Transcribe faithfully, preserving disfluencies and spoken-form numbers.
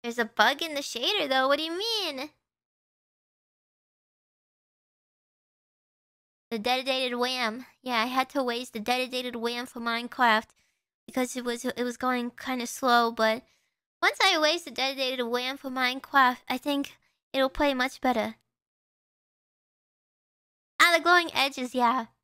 There's a bug in the shader though, what do you mean? The Dedodated Wam. Yeah, I had to waste the Dedodated Wam for Minecraft because it was it was going kind of slow, but once I waste the Dedodated Wam for Minecraft, I think it'll play much better. Ah, the glowing edges, yeah.